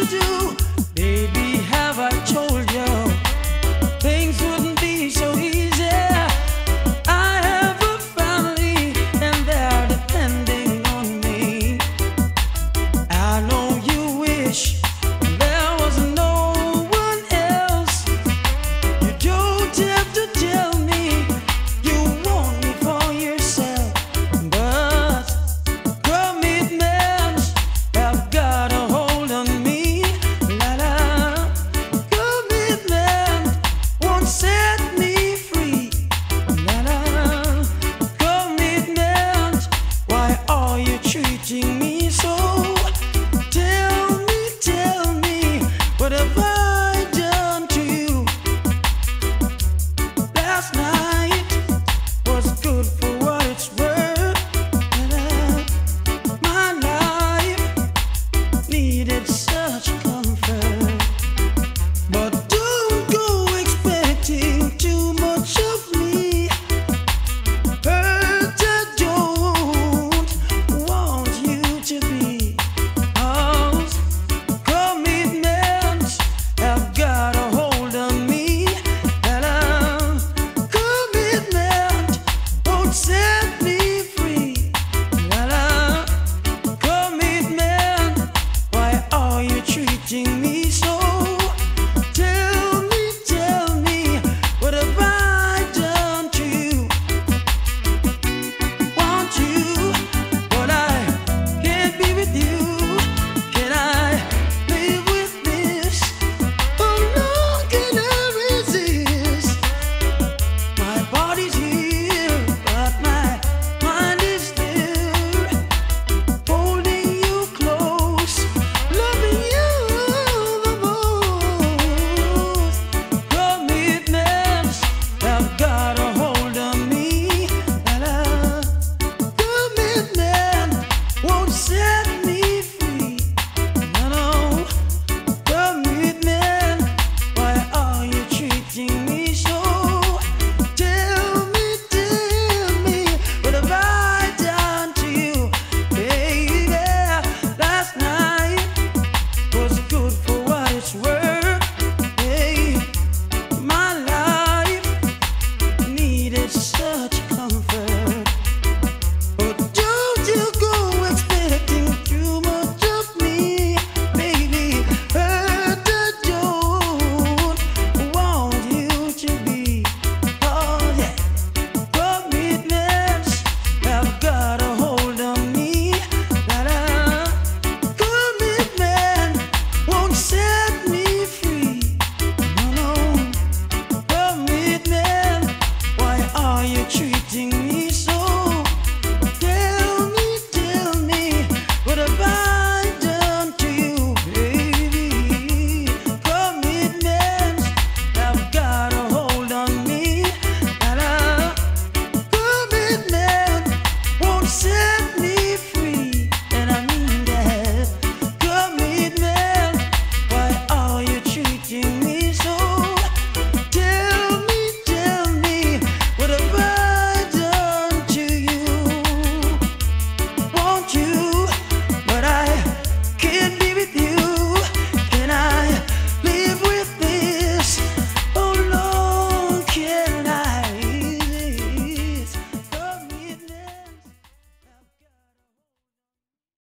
do. Baby, have I told you things wouldn't be so easy? I have a family and they're depending on me. I know you wish there was no one else. You don't have to tell me you want me for yourself, but commitments have got a hold on me. La la, commitment won't set me free. La la, commitment, why are you treating me so? Tell me, what have I done to you? Last night was good for what it's worth. My life needed such comfort, but don't go expecting too much of me. Hurt, I don't want you to be. 'Cause commitments have got a hold on me. And commitment won't set me free. And commitment, why are you treating me so? Tell me, what have I done to you? Want you, but I can't be with you. Can I live with this? How long can I resist? My body's here, but my mind is there. Holding you close, loving you the most. Commitments have got a hold on me. La-la. Commitment won't set me free. No, commitment, why are you treating me so? Tell me, what have I done to you? Baby, last night was good for what it's worth. Hey, my life needed such comfort, but don't you go expecting too much of me, baby. Hurt, I don't want you to be. Oh yeah, commitments have got a hold on me. La la, commitment won't set me free. No, commitment, why are you treating me